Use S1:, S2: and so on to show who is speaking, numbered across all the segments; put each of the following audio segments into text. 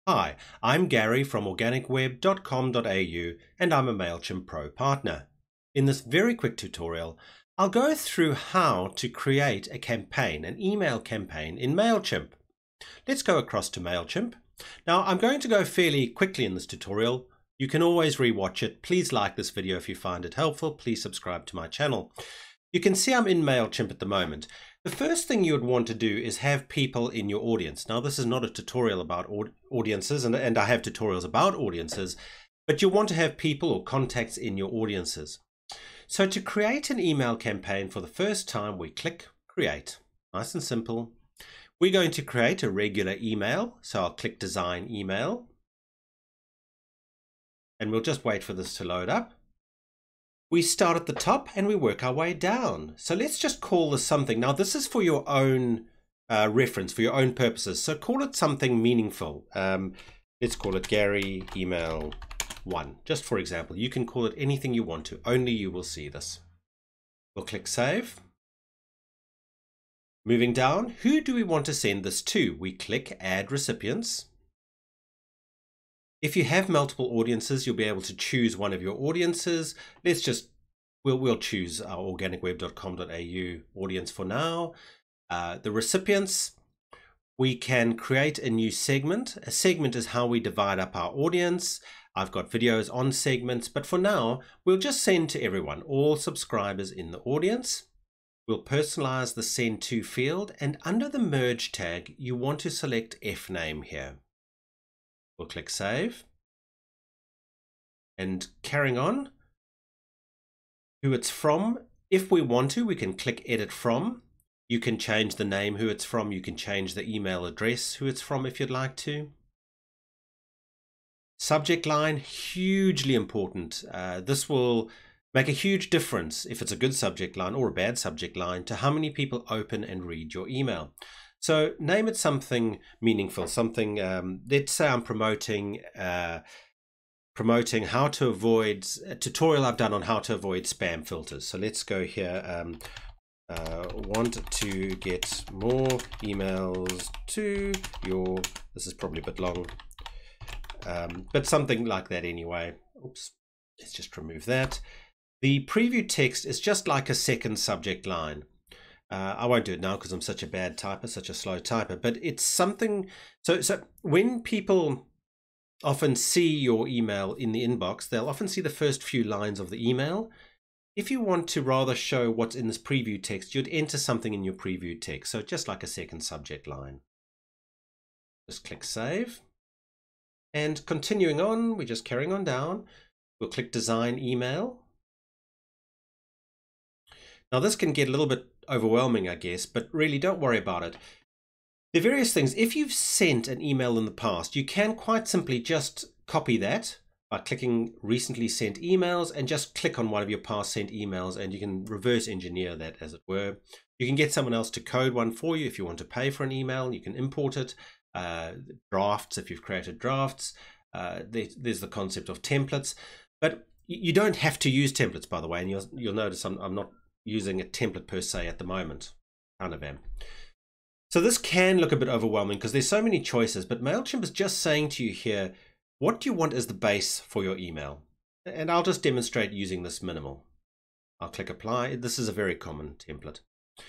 S1: Hi, I'm Gary from organicweb.com.au and I'm a Mailchimp Pro partner. In this very quick tutorial, I'll go through how to create a campaign, an email campaign in Mailchimp. Let's go across to Mailchimp. Now I'm going to go fairly quickly in this tutorial. You can always rewatch it. Please like this video if you find it helpful. Please subscribe to my channel. You can see I'm in Mailchimp at the moment. The first thing you would want to do is have people in your audience. Now this is not a tutorial about audiences, and I have tutorials about audiences, but you want to have people or contacts in your audiences. So to create an email campaign for the first time, we click Create. Nice and simple. We're going to create a regular email, so I'll click Design Email. And we'll just wait for this to load up. We start at the top and we work our way down. So let's just call this something. Now this is for your own reference, for your own purposes. So call it something meaningful. Let's call it Gary Email 1. Just for example, you can call it anything you want to. Only you will see this. We'll click Save. Moving down, who do we want to send this to? We click Add Recipients. If you have multiple audiences, you'll be able to choose one of your audiences. We'll choose our organicweb.com.au audience for now. The recipients, we can create a new segment. A segment is how we divide up our audience. I've got videos on segments, but for now, we'll just send to everyone, all subscribers in the audience. We'll personalize the Send To field, and under the Merge tag, you want to select fname here. We'll click Save. And carrying on, who it's from. If we want to, we can click Edit From. You can change the name who it's from. You can change the email address who it's from if you'd like to. Subject line, hugely important. This will make a huge difference if it's a good subject line or a bad subject line to how many people open and read your email. So name it something meaningful, something, let's say I'm promoting how to avoid, a tutorial I've done on how to avoid spam filters. So let's go here, want to get more emails to your, this is probably a bit long, but something like that anyway. Oops, let's just remove that. The preview text is just like a second subject line. I won't do it now because I'm such a bad typer, such a slow typer, but it's something, so when people often see your email in the inbox, they'll often see the first few lines of the email. If you want to rather show what's in this preview text, you'd enter something in your preview text, so just like a second subject line. Just click Save. And continuing on, we're just carrying on down. We'll click Design Email. Now this can get a little bit overwhelming, I guess, but really don't worry about it. There are various things. If you've sent an email in the past, you can quite simply just copy that by clicking Recently Sent Emails and just click on one of your past sent emails, and you can reverse engineer that, as it were. You can get someone else to code one for you if you want to pay for an email. You can import it. Drafts, if you've created drafts. There's the concept of templates, but you don't have to use templates, by the way, and you'll notice I'm not using a template per se at the moment. Kind of am. So this can look a bit overwhelming because there's so many choices, but Mailchimp is just saying to you here, what do you want as the base for your email? And I'll just demonstrate using this minimal. I'll click Apply. This is a very common template.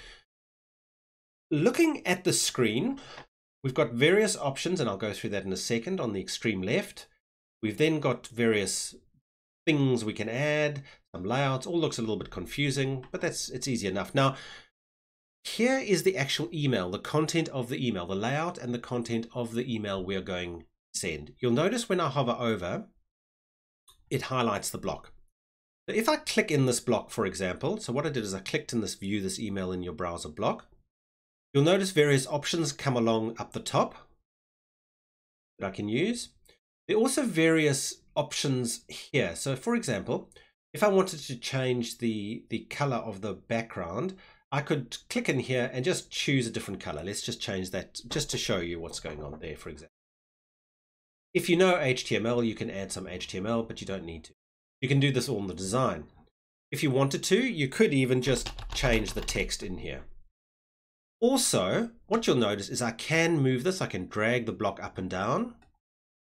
S1: Looking at the screen, we've got various options, and I'll go through that in a second. On the extreme left, we've then got various things we can add, some layouts. All looks a little bit confusing, but it's easy enough. Now, here is the actual email, the content of the email, the layout and the content of the email we're going to send. You'll notice when I hover over, it highlights the block. So if I click in this block, for example, so what I did is I clicked in this View This Email in Your Browser block. You'll notice various options come along up the top that I can use. There are also various options here. So for example, if I wanted to change the color of the background, I could click in here and just choose a different color. Let's just change that just to show you what's going on there, for example. If you know HTML, you can add some HTML, but you don't need to. You can do this all in the design. If you wanted to, you could even just change the text in here. Also, what you'll notice is I can move this. I can drag the block up and down.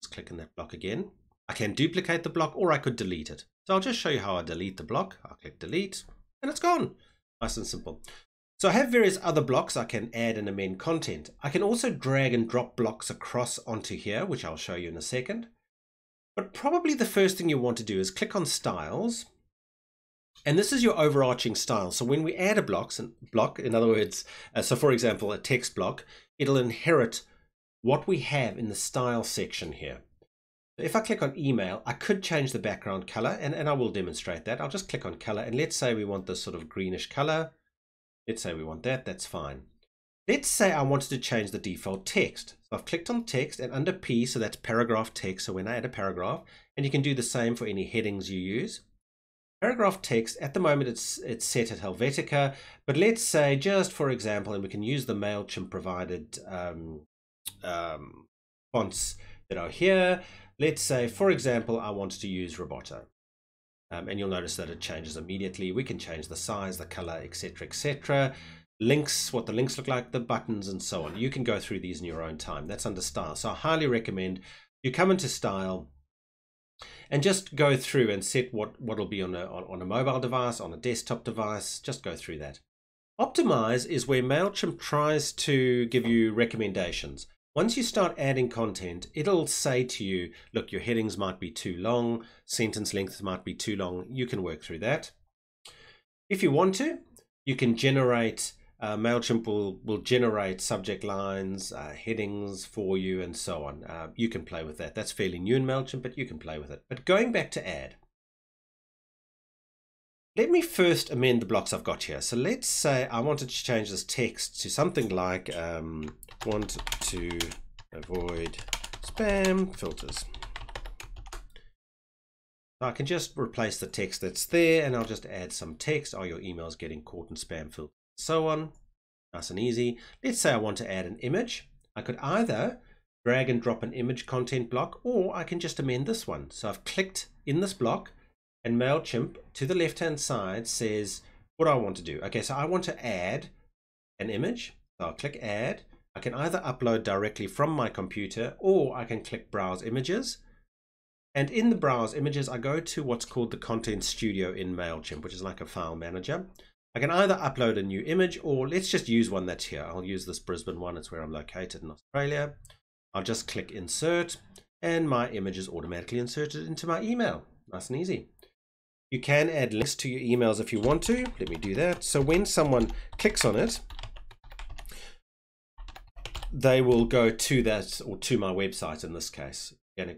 S1: Let's click on that block again. I can duplicate the block or I could delete it. So I'll just show you how I delete the block. I'll click delete and it's gone. Nice and simple. So I have various other blocks I can add and amend content. I can also drag and drop blocks across onto here, which I'll show you in a second. But probably the first thing you want to do is click on styles. And this is your overarching style. So when we add a block, in other words, so for example, a text block, it'll inherit what we have in the style section here. If I click on email, I could change the background color, and I will demonstrate that. I'll just click on color, and let's say we want this sort of greenish color. Let's say we want that, that's fine. Let's say I wanted to change the default text. So I've clicked on text, and under P, so that's paragraph text, so when I add a paragraph, and you can do the same for any headings you use. Paragraph text, at the moment it's set at Helvetica, but let's say just for example, and we can use the Mailchimp provided fonts that are here. Let's say, for example, I wanted to use Roboto. And you'll notice that it changes immediately. We can change the size, the color, etc., etc. Links, what the links look like, the buttons, and so on. You can go through these in your own time. That's under style. So I highly recommend you come into style and just go through and set what will be on a mobile device, on a desktop device. Just go through that. Optimize is where Mailchimp tries to give you recommendations. Once you start adding content, it'll say to you, look, your headings might be too long, sentence lengths might be too long. You can work through that. If you want to, you can generate, Mailchimp will generate subject lines, headings for you, and so on. You can play with that. That's fairly new in Mailchimp, but you can play with it. But going back to add, let me first amend the blocks I've got here. So let's say I wanted to change this text to something like want to avoid spam filters. So I can just replace the text that's there, and I'll just add some text. Are your emails getting caught in spam filters? So on. Nice and easy. Let's say I want to add an image. I could either drag and drop an image content block, or I can just amend this one. So I've clicked in this block, and Mailchimp to the left hand side says what I want to do. Okay, so I want to add an image. So I'll click add. I can either upload directly from my computer, or I can click browse images. And in the browse images, I go to what's called the Content Studio in Mailchimp, which is like a file manager. I can either upload a new image, or let's just use one that's here. I'll use this Brisbane one. It's where I'm located in Australia. I'll just click insert, and my image is automatically inserted into my email. Nice and easy. You can add links to your emails if you want to. Let me do that. So when someone clicks on it, they will go to that, or to my website in this case,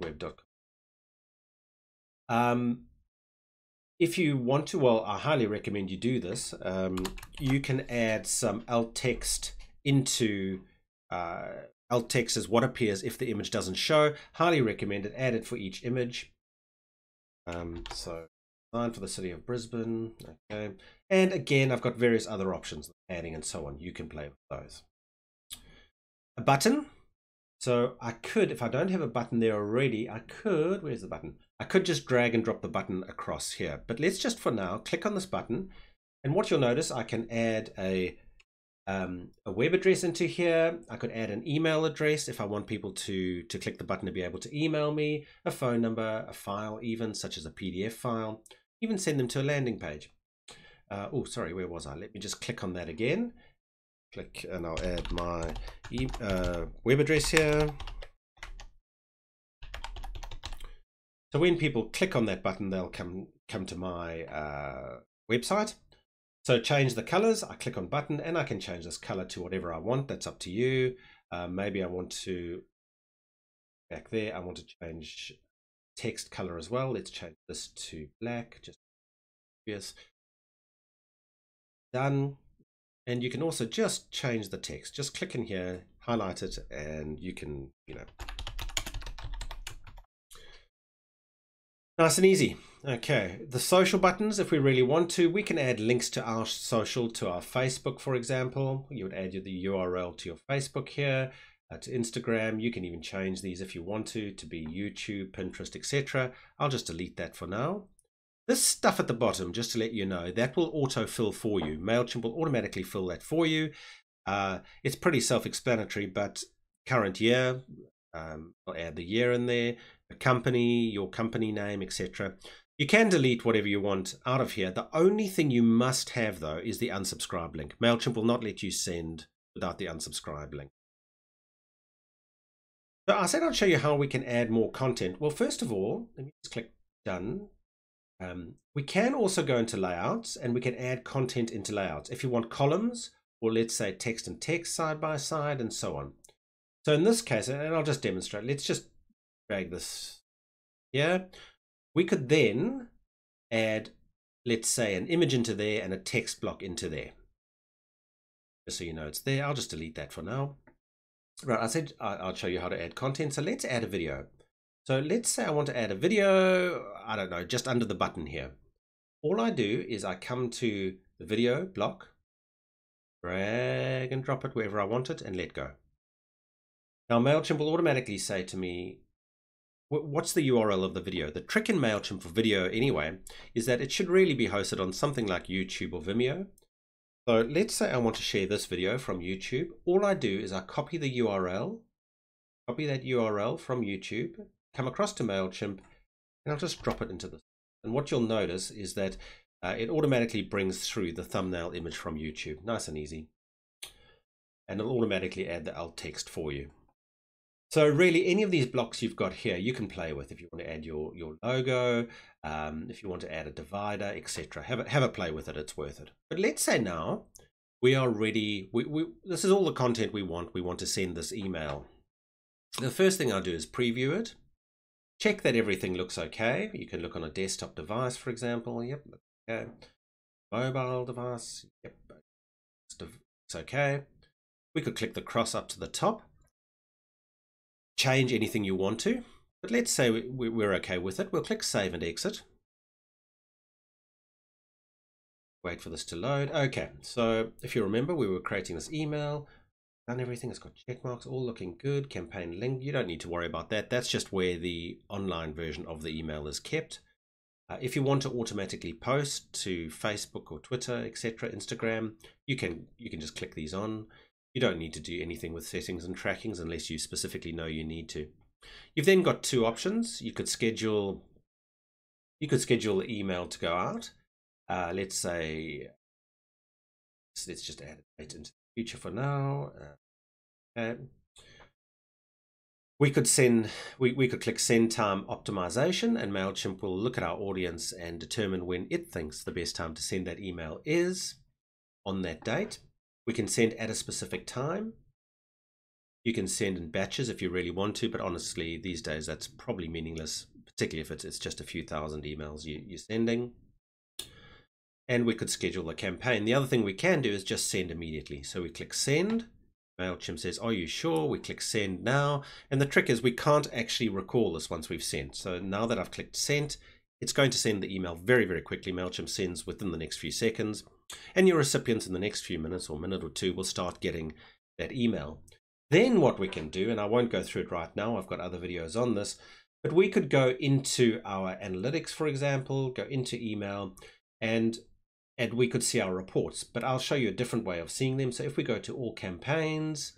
S1: organicweb.com. If you want to, well, I highly recommend you do this. You can add some alt text into alt text is what appears if the image doesn't show. Highly recommend it. Add it for each image. So for the city of Brisbane. Okay, and again, I've got various other options, adding and so on. You can play with those. A button. So I could, if I don't have a button there already, I could, where's the button? I could just drag and drop the button across here. But let's just for now click on this button, and what you'll notice, I can add a web address into here. I could add an email address if I want people to click the button to be able to email me, a phone number, a file even, such as a PDF file, even send them to a landing page. Oh, sorry, where was I? Let me just click on that again. Click, and I'll add my web address here. So when people click on that button, they'll come to my website. So change the colors. I click on button, and I can change this color to whatever I want. That's up to you. Maybe I want to, back there, I want to change text color as well. Let's change this to black. Just yes. Done. And you can also just change the text. Just click in here, highlight it, and you can, nice and easy. Okay, the social buttons, if we really want to, we can add links to our social, to our Facebook, for example. You would add the URL to your Facebook here, to Instagram. You can even change these if you want to be YouTube, Pinterest, etc. I'll just delete that for now. This stuff at the bottom, just to let you know, that will auto-fill for you. Mailchimp will automatically fill that for you. It's pretty self-explanatory, but current year, I'll add the year in there, the company, your company name, etc. You can delete whatever you want out of here. The only thing you must have, though, is the unsubscribe link. Mailchimp will not let you send without the unsubscribe link. So I said I'd show you how we can add more content. Well, first of all, let me just click done. We can also go into layouts and we can add content into layouts. If you want columns, or let's say text and text side by side and so on. So in this case, and I'll just demonstrate, let's just drag this here. We could then add, let's say, an image into there and a text block into there. Just so you know it's there. I'll just delete that for now. Right, I said I'll show you how to add content. So let's add a video. So let's say I want to add a video, I don't know, just under the button here. All I do is I come to the video block, drag and drop it wherever I want it, and let go. Now Mailchimp will automatically say to me, what's the URL of the video? The trick in Mailchimp for video anyway is that it should really be hosted on something like YouTube or Vimeo. So let's say I want to share this video from YouTube. All I do is I copy the URL, copy that URL from YouTube, come across to Mailchimp, and I'll just drop it into this. And what you'll notice is that it automatically brings through the thumbnail image from YouTube. Nice and easy. And it'll automatically add the alt text for you. So really, any of these blocks you've got here, you can play with. If you want to add your logo, if you want to add a divider, etc. Have a play with it. It's worth it. But let's say now we are ready. This is all the content we want. We want to send this email. The first thing I'll do is preview it. Check that everything looks okay. You can look on a desktop device, for example. Yep, okay. Mobile device. Yep, it's okay. We could click the cross up to the top. Change anything you want to, but let's say we're okay with it. We'll click save and exit. Wait for this to load. Okay, so if you remember, we were creating this email, done everything, it's got check marks, all looking good, campaign link. You don't need to worry about that. That's just where the online version of the email is kept. If you want to automatically post to Facebook or Twitter, etc., Instagram, you can just click these on. You don't need to do anything with settings and trackings unless you specifically know you need to. You've then got two options. You could schedule the email to go out. Let's say, let's just add a date into the future for now. Okay. We could click send time optimization, and Mailchimp will look at our audience and determine when it thinks the best time to send that email is on that date. We can send at a specific time. You can send in batches if you really want to, but honestly, these days that's probably meaningless, particularly if it's just a few thousand emails you're sending. And we could schedule a campaign. The other thing we can do is just send immediately. So we click send. Mailchimp says, are you sure? We click send now. And the trick is we can't actually recall this once we've sent. So now that I've clicked send, it's going to send the email very, very quickly. Mailchimp sends within the next few seconds. And your recipients in the next few minutes or minute or two will start getting that email. Then what we can do, and I won't go through it right now, I've got other videos on this, but we could go into our analytics, for example, go into email, and we could see our reports. But I'll show you a different way of seeing them. So if we go to all campaigns,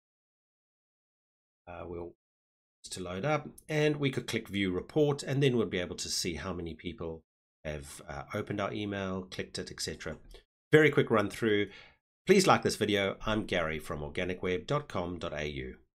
S1: we'll to load up, and we could click view report, and then we'll be able to see how many people have opened our email, clicked it, etc. Very quick run through. Please like this video. I'm Gary from organicweb.com.au.